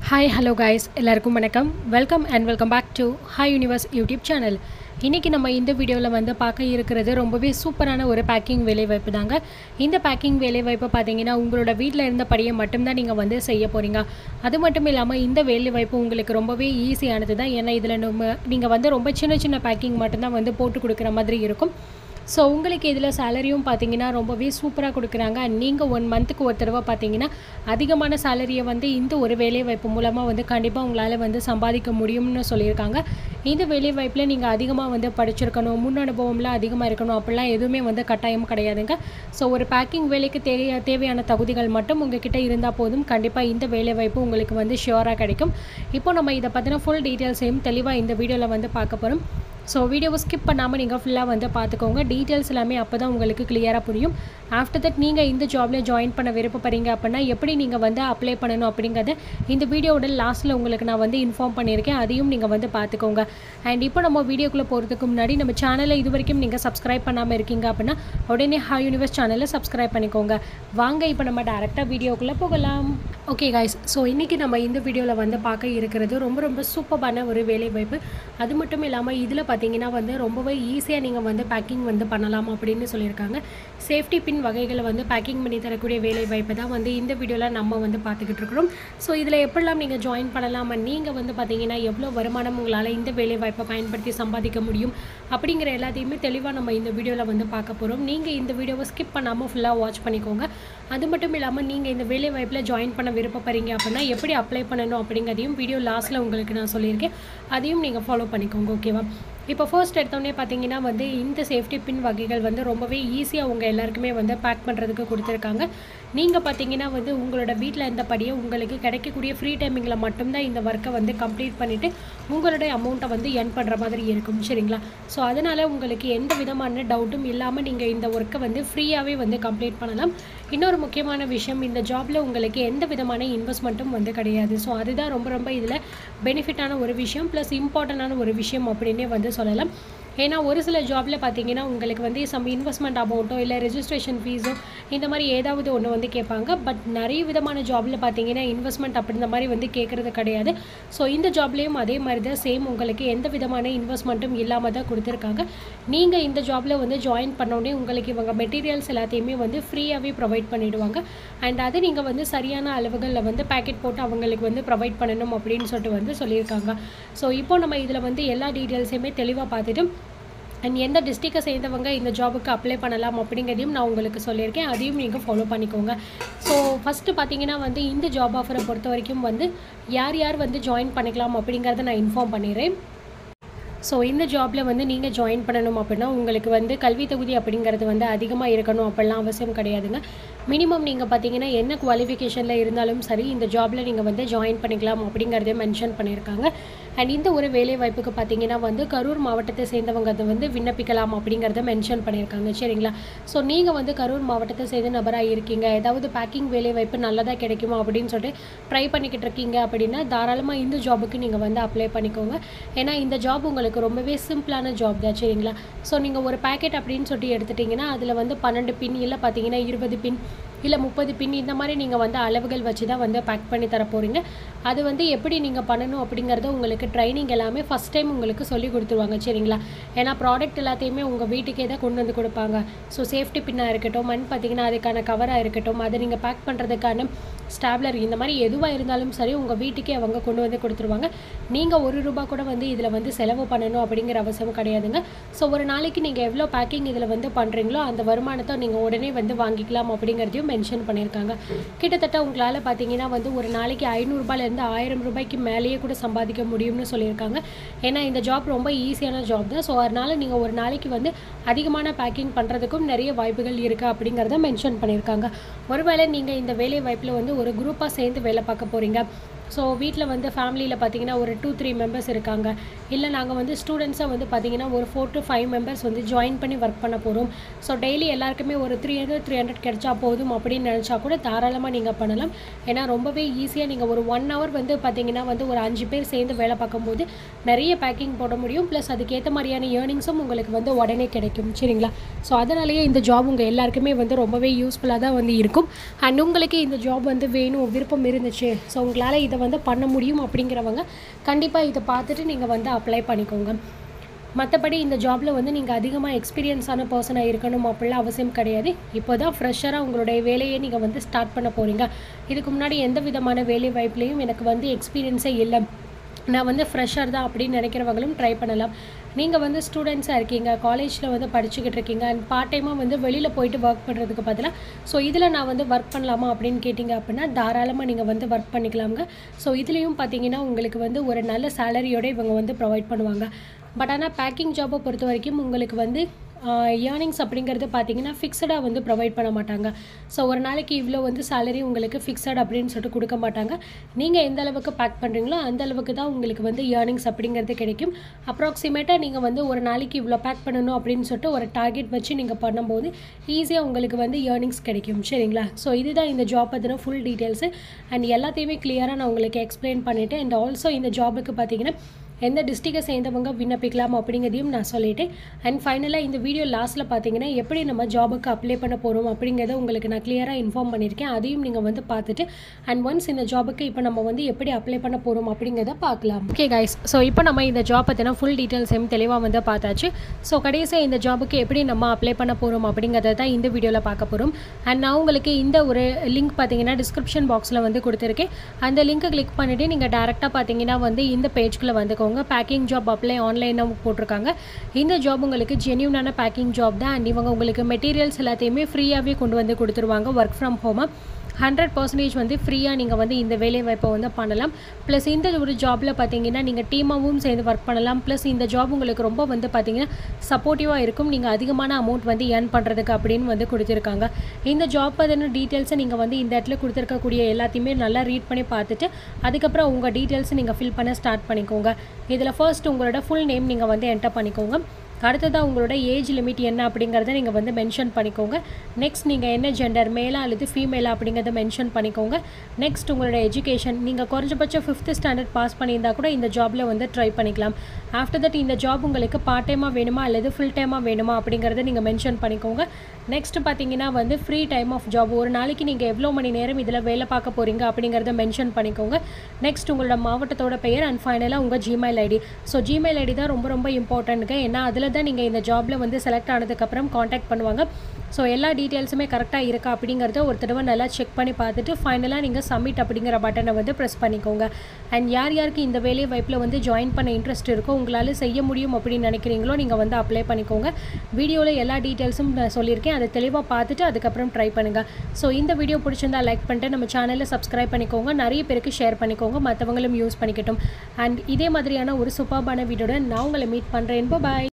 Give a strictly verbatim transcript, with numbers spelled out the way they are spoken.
Hi, hello guys. எல்லாருக்கும் வணக்கம். Welcome and welcome back to HiiiUniverse YouTube channel. இன்னைக்கு நம்ம இந்த வீடியோல வந்து பார்க்க இருக்கிறது ரொம்பவே சூப்பரான ஒரு பேக்கிங் வேலைவாய்ப்பு தாங்க. இந்த பேக்கிங் வேலைவாய்ப்பு பாத்தீங்கன்னா உங்களோட வீட்ல இருந்த படியே மட்டும் தான் நீங்க வந்து செய்ய போறீங்க. அது மட்டும் இல்லாம இந்த வேலைவாய்ப்பு உங்களுக்கு ரொம்பவே ஈஸியானது தான். ஏன்னா இதுல நீங்க வந்து ரொம்ப சின்ன சின்ன பேக்கிங் மட்டும் தான் வந்து போட்டு கொடுக்கிற மாதிரி இருக்கும். ஸோ உங்களுக்கு இதில் சேலரியும் பார்த்தீங்கன்னா ரொம்பவே சூப்பராக கொடுக்குறாங்க. அண்ட் நீங்கள் ஒன் மந்த்துக்கு ஒரு தடவை பார்த்தீங்கன்னா அதிகமான சேலரியை வந்து இந்த ஒரு வேலைவாய்ப்பு மூலமாக வந்து கண்டிப்பாக உங்களால் வந்து சம்பாதிக்க முடியும்னு சொல்லியிருக்காங்க. இந்த வேலைவாய்ப்பில் நீங்கள் அதிகமாக வந்து படிச்சிருக்கணும், முன் அனுபவம்லாம் அதிகமாக இருக்கணும் அப்படிலாம் எதுவுமே வந்து கட்டாயம் கிடையாதுங்க. ஸோ ஒரு பேக்கிங் வேலைக்கு தேவைய தேவையான தகுதிகள் மட்டும் உங்ககிட்ட இருந்தால் போதும், கண்டிப்பாக இந்த வேலைவாய்ப்பு உங்களுக்கு வந்து ஷியோராக கிடைக்கும். இப்போ நம்ம இதை பற்றின ஃபுல் டீட்டெயில்ஸையும் தெளிவாக இந்த வீடியோவில் வந்து பார்க்க போகிறோம். ஸோ வீடியோவை ஸ்கிப் பண்ணாமல் நீங்கள் ஃபுல்லாக வந்து பார்த்துக்கோங்க. டீட்டெயில்ஸ் எல்லாமே அப்போ தான் உங்களுக்கு கிளியராக புரியும். ஆஃப்டர் தட் நீங்கள் இந்த ஜாப்லேயே ஜாயின் பண்ண விருப்பப்படுறீங்க அப்படின்னா எப்படி நீங்கள் வந்து அப்ளை பண்ணணும் அப்படிங்கிறத இந்த வீடியோட லாஸ்ட்டில் உங்களுக்கு நான் வந்து இன்ஃபார்ம் பண்ணியிருக்கேன். அதையும் நீங்கள் வந்து பார்த்துக்கோங்க. அண்ட் இப்போ நம்ம வீடியோக்குள்ளே போகிறதுக்கு முன்னாடி நம்ம சேனலை இது வரைக்கும் நீங்கள் சப்ஸ்கிரைப் பண்ணாமல் இருக்கீங்க அப்படின்னா உடனே HiiiUniverse சேனலை சப்ஸ்கிரைப் பண்ணிக்கோங்க. வாங்க இப்போ நம்ம டேரெக்டாக வீடியோக்குள்ளே போகலாம். ஓகே காய்ஸ், ஸோ இன்றைக்கி நம்ம இந்த வீடியோவில் வந்து பார்க்க இருக்கிறது ரொம்ப ரொம்ப சூப்பரான ஒரு வேலைவாய்ப்பு. அது மட்டும் இல்லாமல் இதில் பார்த்தீங்கன்னா வந்து ரொம்பவே ஈஸியாக நீங்கள் வந்து பேக்கிங் வந்து பண்ணலாம் அப்படின்னு சொல்லியிருக்காங்க. சேஃப்டி பின் வகைகளை வந்து பேக்கிங் பண்ணி தரக்கூடிய வேலைவாய்ப்பு தான் வந்து இந்த வீடியோவில் நம்ம வந்து பார்த்துக்கிட்டு இருக்கிறோம். ஸோ இதில் எப்படிலாம் நீங்கள் ஜாயின் பண்ணலாம், நீங்கள் வந்து பார்த்தீங்கன்னா எவ்வளோ வருமானம் உங்களால் இந்த வேலைவாய்ப்பை பயன்படுத்தி சம்பாதிக்க முடியும் அப்படிங்கிற எல்லாத்தையுமே தெளிவாக நம்ம இந்த வீடியோவில் வந்து பார்க்க போகிறோம். நீங்கள் இந்த வீடியோவை ஸ்கிப் பண்ணாமல் ஃபுல்லாக வாட்ச் பண்ணிக்கோங்க. அது மட்டும் இல்லாமல் நீங்கள் இந்த வேலைவாய்ப்பில் ஜாயின் பண்ண விருப்பப்படுறீங்க அப்படின்னா எப்படி அப்ளை பண்ணணும் அப்படிங்கிறதையும் வீடியோ லாஸ்ட்டில் உங்களுக்கு நான் சொல்லியிருக்கேன். அதையும் நீங்கள் ஃபாலோ பண்ணிக்கோங்க. ஓகேவா? இப்போ ஃபர்ஸ்ட் எடுத்தோடனே பார்த்தீங்கன்னா வந்து இந்த சேஃப்டி பின் வகைகள் வந்து ரொம்பவே ஈஸியாக உங்கள் எல்லாருக்குமே வந்து பேக் பண்ணுறதுக்கு கொடுத்துருக்காங்க. நீங்கள் பார்த்தீங்கன்னா வந்து உங்களோட வீட்டில் இருந்தபடியே உங்களுக்கு கிடைக்கக்கூடிய ஃப்ரீ டைமிங்கில் மட்டும்தான் இந்த ஒர்க்கை வந்து கம்ப்ளீட் பண்ணிவிட்டு உங்களுடைய அமௌண்ட்டை வந்து எர்ன் பண்ணுற மாதிரி இருக்கும். சரிங்களா? ஸோ அதனால் உங்களுக்கு எந்த விதமான டவுட்டும் இல்லாமல் நீங்கள் இந்த ஒர்க்கை வந்து ஃப்ரீயாகவே வந்து கம்ப்ளீட் பண்ணலாம். இன்னொரு முக்கியமான விஷயம், இந்த ஜாபில் உங்களுக்கு எந்த விதமான இன்வெஸ்ட்மெண்ட்டும் வந்து கிடையாது. ஸோ அதுதான் ரொம்ப ரொம்ப இதில் பெனிஃபிட்டான ஒரு விஷயம், ப்ளஸ் இம்பார்ட்டண்டான ஒரு விஷயம் அப்படின்னே வந்து சொல்லலாம். ஏன்னா ஒரு சில ஜாபில் பார்த்தீங்கன்னா உங்களுக்கு வந்து சம் இன்வெஸ்ட்மெண்ட் அமௌண்ட்டோ இல்லை ரெஜிஸ்ட்ரேஷன் ஃபீஸோ இந்த மாதிரி ஏதாவது ஒன்று வந்து கேட்பாங்க. பட் நிறைய விதமான ஜாபில் பார்த்தீங்கன்னா இன்வெஸ்ட்மெண்ட் அப்படின்ற மாதிரி வந்து கேட்குறது கிடையாது. ஸோ இந்த ஜாப்லேயும் அதே மாதிரி தான் சேம், உங்களுக்கு எந்த விதமான இன்வெஸ்ட்மெண்ட்டும் இல்லாமல் தான் கொடுத்துருக்காங்க. நீங்கள் இந்த ஜாபில் வந்து ஜாயின் பண்ணோடனே உங்களுக்கு இவங்க மெட்டீரியல்ஸ் எல்லாத்தையுமே வந்து ஃப்ரீயாகவே ப்ரொவைட் பண்ணிவிடுவாங்க. அண்ட் அது நீங்கள் வந்து சரியான அளவுகளில் வந்து பேக்கெட் போட்டு அவங்களுக்கு வந்து ப்ரொவைட் பண்ணணும் அப்படின்னு சொல்லிட்டு வந்து சொல்லியிருக்காங்க. ஸோ இப்போ நம்ம இதில் வந்து எல்லா டீட்டெயில்ஸையுமே தெளிவாக பார்த்துட்டு அண்ட் எந்த டிஸ்ட்ரிக்டை சேர்ந்தவங்க இந்த ஜாபுக்கு அப்ளை பண்ணலாம் அப்படிங்கிறதையும் நான் உங்களுக்கு சொல்லியிருக்கேன். அதையும் நீங்கள் ஃபாலோ பண்ணிக்கோங்க. ஸோ ஃபஸ்ட்டு பார்த்தீங்கன்னா வந்து இந்த ஜாப் ஆஃபரை பொறுத்த வரைக்கும் வந்து யார் யார் வந்து ஜாயின் பண்ணிக்கலாம் அப்படிங்கிறத நான் இன்ஃபார்ம் பண்ணிடுறேன். ஸோ இந்த ஜாபில் வந்து நீங்கள் ஜாயின் பண்ணணும் அப்படின்னா உங்களுக்கு வந்து கல்வி தகுதி அப்படிங்கிறது வந்து அதிகமாக இருக்கணும் அப்படிலாம் அவசியம் கிடையாதுங்க. மினிமம் நீங்கள் பார்த்தீங்கன்னா என்ன குவாலிஃபிகேஷனில் இருந்தாலும் சரி இந்த ஜாபில் நீங்கள் வந்து ஜாயின் பண்ணிக்கலாம் அப்படிங்கிறதையும் மென்ஷன் பண்ணியிருக்காங்க. அண்ட் இந்த ஒரு வேலை வாய்ப்புக்கு பார்த்தீங்கன்னா வந்து கரூர் மாவட்டத்தை சேர்ந்தவங்க அதை வந்து விண்ணப்பிக்கலாம் அப்படிங்கிறத மென்ஷன் பண்ணியிருக்காங்க. சரிங்களா? ஸோ நீங்கள் வந்து கரூர் மாவட்டத்தை சேர்ந்த நபராக இருக்கீங்க, ஏதாவது பேக்கிங் வேலை வாய்ப்பு நல்லதாக கிடைக்குமா அப்படின்னு சொல்லிட்டு ட்ரை பண்ணிக்கிட்டு இருக்கீங்க அப்படின்னா தாராளமாக இந்த ஜாபுக்கு நீங்கள் வந்து அப்ளை பண்ணிக்கோங்க. ஏன்னா இந்த ஜாப் உங்களுக்கு ரொம்பவே சிம்பிளான ஜாப் தான். சரிங்களா? ஸோ நீங்கள் ஒரு பேக்கெட் அப்படின்னு சொல்லிட்டு எடுத்துட்டிங்கன்னா அதில் வந்து பன்னெண்டு பின் இல்லை பார்த்தீங்கன்னா இருபது பின் இல்லை முப்பது பின் இந்த மாதிரி நீங்கள் வந்து அளவுகள் வச்சு தான் வந்து பேக் பண்ணி தர போகிறீங்க. அது வந்து எப்படி நீங்கள் பண்ணணும் அப்படிங்கிறத உங்களுக்கு ட்ரைனிங் எல்லாமே ஃபஸ்ட் டைம் உங்களுக்கு சொல்லி கொடுத்துருவாங்க. சரிங்களா? ஏன்னா ப்ராடக்ட் எல்லாத்தையுமே உங்கள் வீட்டுக்கே தான் கொண்டு வந்து கொடுப்பாங்க. ஸோ சேஃப்டி பின்னாக இருக்கட்டும், மண் பார்த்திங்கன்னா அதுக்கான கவராக இருக்கட்டும், அதை நீங்கள் பேக் பண்ணுறதுக்கான ஸ்டாப்லர் இந்த மாதிரி எதுவாக இருந்தாலும் சரி உங்கள் வீட்டுக்கே அவங்க கொண்டு வந்து கொடுத்துருவாங்க. நீங்கள் ஒரு ரூபா கூட வந்து இதில் வந்து செலவு பண்ணணும் அப்படிங்கிற அவசியம் கிடையாதுங்க. ஸோ ஒரு நாளைக்கு நீங்கள் எவ்வளோ பேக்கிங் இதில் வந்து பண்ணுறீங்களோ அந்த வருமானத்தை நீங்கள் உடனே வந்து வாங்கிக்கலாம் அப்படிங்கிறதையும் மென்ஷன் பண்ணியிருக்காங்க. கிட்டத்தட்ட உங்களால் பார்த்தீங்கன்னா வந்து ஒரு நாளைக்கு ஐநூறுரூபாலேருந்து ஆயிரம் ரூபாய்க்கு மேலேயே கூட சம்பாதிக்க முடியும்னு சொல்லியிருக்காங்க. ஏன்னா இந்த ஜாப் ரொம்ப ஈஸியான ஜாப் தான். ஸோ அதனால் நீங்கள் ஒரு நாளைக்கு வந்து அதிகமான பேக்கிங் பண்ணுறதுக்கும் நிறைய வாய்ப்புகள் இருக்குது அப்படிங்கிறத மென்ஷன் பண்ணியிருக்காங்க. ஒருவேளை நீங்கள் இந்த வேலை வாய்ப்பில் வந்து ஒரு குரூப்பாக சேர்ந்து வேலை பார்க்க போகிறீங்க, ஸோ வீட்டில் வந்து ஃபேமிலியில் பார்த்தீங்கன்னா ஒரு டூ த்ரீ மெம்பர்ஸ் இருக்காங்க, இல்லை நாங்கள் வந்து ஸ்டூடெண்ட்ஸாக வந்து பார்த்திங்கன்னா ஒரு ஃபோர் டு ஃபைவ் மெம்பர்ஸ் வந்து ஜாயின் பண்ணி ஒர்க் பண்ண போகிறோம், ஸோ டெய்லி எல்லாருக்குமே ஒரு த்ரீ ஹண்ட்ரட் த்ரீ ஹண்ட்ரட் கிடைச்சா போதும் அப்படின்னு நினச்சா கூட தாராளமாக நீங்கள் பண்ணலாம். ஏன்னா ரொம்பவே ஈஸியாக நீங்கள் ஒரு ஒன் ஹவர் வந்து பார்த்திங்கன்னா வந்து ஒரு அஞ்சு பேர் சேர்ந்து வேலை பார்க்கும்போது நிறைய பேக்கிங் போட முடியும். ப்ளஸ் அதுக்கேற்ற மாதிரியான ஏர்னிங்ஸும் உங்களுக்கு வந்து உடனே கிடைக்கும். சரிங்களா? ஸோ அதனாலேயே இந்த ஜாப் உங்கள் எல்லாருக்குமே வந்து ரொம்பவே யூஸ்ஃபுல்லாக தான் வந்து இருக்கும். அண்ட் உங்களுக்கு இந்த ஜாப் வந்து வேணும் விருப்பம் இருந்துச்சு, ஸோ உங்களால் இதை இதை வந்து பண்ண முடியும் அப்படிங்கிறவங்க கண்டிப்பாக இதை பார்த்துட்டு நீங்கள் வந்து அப்ளை பண்ணிக்கோங்க. மற்றபடி இந்த ஜாபில் வந்து நீங்கள் அதிகமாக எக்ஸ்பீரியன்ஸான பர்சனாக இருக்கணும் அப்படிலாம் அவசியம் கிடையாது. இப்போ தான் ஃப்ரெஷராக உங்களுடைய வேலையை நீங்கள் வந்து ஸ்டார்ட் பண்ண போகிறீங்க. இதுக்கு முன்னாடி எந்த விதமான வேலை வாய்ப்புலையும் எனக்கு வந்து எக்ஸ்பீரியன்ஸே இல்லை, நான் வந்து ஃப்ரெஷர் தான் அப்படின்னு நினைக்கிறவங்களும் ட்ரை பண்ணலாம். நீங்கள் வந்து ஸ்டூடெண்ட்ஸாக இருக்கீங்க, காலேஜில் வந்து படிச்சுக்கிட்டு இருக்கீங்க அண்ட் பார்ட் டைமாக வந்து வெளியில் போயிட்டு ஒர்க் பண்ணுறதுக்கு பதிலாக ஸோ இதில் நான் வந்து ஒர்க் பண்ணலாமா அப்படின்னு கேட்டிங்க அப்படின்னா தாராளமாக நீங்கள் வந்து ஒர்க் பண்ணிக்கலாங்க. ஸோ இதுலேயும் பார்த்தீங்கன்னா உங்களுக்கு வந்து ஒரு நல்ல சேலரியோடு இவங்க வந்து ப்ரொவைட் பண்ணுவாங்க. பட் ஆனால் பேக்கிங் ஜாப்பை பொறுத்த வரைக்கும் உங்களுக்கு வந்து ஏர்னிங்ஸ் அப்படிங்கிறது பார்த்தீங்கன்னா ஃபிக்ஸடாக வந்து ப்ரொவைட் பண்ண மாட்டாங்க. ஸோ ஒரு நாளைக்கு இவ்வளோ வந்து சேலரி உங்களுக்கு ஃபிக்ஸட் அப்படின்னு சொல்லிட்டு கொடுக்க மாட்டாங்க. நீங்கள் எந்த அளவுக்கு பேக் பண்ணுறீங்களோ அந்த அளவுக்கு தான் உங்களுக்கு வந்து ஏர்னிங்ஸ் அப்படிங்கிறது கிடைக்கும். அப்ராக்சிமேட்டாக நீங்கள் வந்து ஒரு நாளைக்கு இவ்வளோ பேக் பண்ணணும் அப்படின்னு சொல்லிட்டு ஒரு டார்கெட் வச்சு நீங்கள் பண்ணும்போது ஈஸியாக உங்களுக்கு வந்து ஏர்னிங்ஸ் கிடைக்கும். சரிங்களா? ஸோ இதுதான் இந்த ஜாப் பற்றின ஃபுல் டீட்டெயில்ஸு அண்ட் எல்லாத்தையுமே கிளியராக நான் உங்களுக்கு எக்ஸ்பிளைன் பண்ணிவிட்டேன். அண்ட் ஆல்சோ இந்த ஜாபுக்கு பார்த்தீங்கன்னா எந்த டிஸ்ட்ரிக்டை சேர்ந்தவங்க விண்ணப்பிக்கலாம் அப்படிங்கிறதையும் நான் சொல்லிட்டேன். அண்ட் ஃபைனலாக இந்த வீடியோ லாஸ்ட்டில் பார்த்தீங்கன்னா எப்படி நம்ம ஜாபுக்கு அப்ளை பண்ண போகிறோம் அப்படிங்கிறத உங்களுக்கு நான் கிளியராக இன்ஃபார்ம் பண்ணியிருக்கேன். அதையும் நீங்கள் வந்து பார்த்துட்டு அண்ட் ஒன்ஸ் இந்த ஜாபுக்கு இப்போ நம்ம வந்து எப்படி அப்ளை பண்ண போகிறோம் அப்படிங்கிறத பார்க்கலாம். ஓகே கைஸ், ஸோ இப்போ நம்ம இந்த ஜாப் பற்றின ஃபுல் டீட்டெயில்ஸையும் தெளிவாக வந்து பார்த்தாச்சு. ஸோ கடைசியாக இந்த ஜாபுக்கு எப்படி நம்ம அப்ளை பண்ண போகிறோம் அப்படிங்கிறத தான் இந்த வீடியோவில் பார்க்க போகிறோம். அண்ட் நான் உங்களுக்கு இந்த ஒரு லிங்க் பார்த்தீங்கன்னா டிஸ்கிரிப்ஷன் பாக்ஸில் வந்து கொடுத்துருக்கேன். அந்த லிங்க்கை கிளிக் பண்ணிவிட்டு நீங்கள் டேரெக்டாக பார்த்தீங்கன்னா வந்து இந்த பேஜ்குள்ளே வந்து பேக்கிங் ஜாப் அப்ளை ஆன்லைனாக போட்டிருக்காங்க. இந்த ஜாப் உங்களுக்கு ஜென்யூனான பேக்கிங் ஜாப் தான். அண்ட் இவங்க உங்களுக்கு மெட்டீரியல்ஸ் எல்லாத்தையுமே ஃப்ரீயாகவே கொண்டு வந்து கொடுத்துருவாங்க. ஒர்க் ஃப்ரம் ஹோமாக ஹண்ட்ரட் பர்சன்டேஜ் வந்து ஃப்ரீயாக நீங்கள் வந்து இந்த வேலை வாய்ப்பை வந்து பண்ணலாம். ப்ளஸ் இந்த ஒரு ஜாபில் பார்த்தீங்கன்னா நீங்கள் டீமாகவும் சேர்ந்து ஒர்க் பண்ணலாம். ப்ளஸ் இந்த ஜாப் உங்களுக்கு ரொம்ப வந்து பார்த்தீங்கன்னா சப்போர்ட்டிவாக இருக்கும். நீங்கள் அதிகமான அமௌண்ட் வந்து ஏர்ன் பண்ணுறதுக்கு அப்படின்னு வந்து கொடுத்துருக்காங்க. இந்த ஜாப் பற்றின டீட்டெயில்ஸை நீங்கள் வந்து இந்த இடத்துல கொடுத்துருக்கக்கூடிய எல்லாத்தையுமே நல்லா ரீட் பண்ணி பார்த்துட்டு அதுக்கப்புறம் உங்கள் டீட்டெயில்ஸை நீங்கள் ஃபில் பண்ண ஸ்டார்ட் பண்ணிக்கோங்க. இதில் ஃபர்ஸ்ட் உங்களோட ஃபுல் நேம் நீங்கள் வந்து என்டர் பண்ணிக்கோங்க. அடுத்ததாக உங்களோட ஏஜ் லிமிட் என்ன அப்படிங்கிறத நீங்கள் வந்து மென்ஷன் பண்ணிக்கோங்க. நெக்ஸ்ட் நீங்கள் என்ன ஜெண்டர், மேலா அல்லது ஃபீமேலா அப்படிங்கிறத மென்ஷன் பண்ணிக்கோங்க. நெக்ஸ்ட் உங்களோட எஜுகேஷன், நீங்கள் குறைஞ்சபட்சம் ஃபிஃப்த் ஸ்டாண்டர்ட் பாஸ் பண்ணியிருந்தால் கூட இந்த ஜாபில் வந்து ட்ரை பண்ணிக்கலாம். ஆஃப்டர் தட் இந்த ஜாப் உங்களுக்கு பார்ட் டைமாக வேணுமா அல்லது ஃபுல் டைமாக வேணுமா அப்படிங்கிறத நீங்கள் மென்ஷன் பண்ணிக்கோங்க. நெக்ஸ்ட் பார்த்தீங்கன்னா வந்து ஃப்ரீ டைம் ஆஃப் ஜாப், ஒரு நாளைக்கு நீங்கள் எவ்வளோ மணி நேரம் இதில் வேலை பார்க்க போகிறீங்க அப்படிங்கிறத மென்ஷன் பண்ணிக்கோங்க. நெக்ஸ்ட் உங்களோட மாவட்டத்தோட பெயர் அண்ட் ஃபைனலாக உங்கள் Gmail ID. So Gmail ID தான் ரொம்ப ரொம்ப இம்பார்ட்டன்ட்டுங்க. ஏன்னா அதில் தான் நீங்கள் இந்த ஜாபில் வந்து செலக்ட் ஆனதுக்கப்புறம் காண்டாக்ட் பண்ணுவாங்க. ஸோ எல்லா டீட்டெயில்ஸுமே கரெக்டாக இருக்கா அப்படிங்கிறத ஒரு தடவை நல்லா செக் பண்ணி பார்த்துட்டு ஃபைனலாக நீங்கள் சப்மிட் அப்படிங்கிற பட்டனை வந்து ப்ரெஸ் பண்ணிக்கோங்க. அண்ட் யார் யாருக்கு இந்த வேலை வாய்ப்பில் வந்து ஜாயின் பண்ண இன்ட்ரெஸ்ட் இருக்கோ, உங்களால் செய்ய முடியும் அப்படின்னு நினைக்கிறீங்களோ நீங்கள் வந்து அப்ளை பண்ணிக்கோங்க. வீடியோவில் எல்லா டீட்டெயில்ஸும் நான் சொல்லியிருக்கேன், அதை தெளிவாக பார்த்துட்டு அதுக்கப்புறம் ட்ரை பண்ணுங்கள். ஸோ இந்த வீடியோ பிடிச்சிருந்தா லைக் பண்ணிட்டு நம்ம சேனலில் சப்ஸ்கிரைப் பண்ணிக்கோங்க. நிறைய பேருக்கு ஷேர் பண்ணிக்கோங்க, மற்றவங்களும் யூஸ் பண்ணிக்கட்டும். அண்ட் இதே மாதிரியான ஒரு சூப்பர்பான வீடியோட நான் உங்களை மீட் பண்ணுறேன். பாய்.